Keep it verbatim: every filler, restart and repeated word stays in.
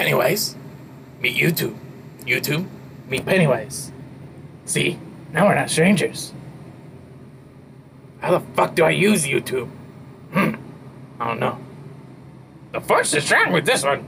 Pennywise, meet YouTube. YouTube, meet Pennywise. See? Now we're not strangers. How the fuck do I use YouTube? Hmm. I don't know. The fuck's just wrong with this one?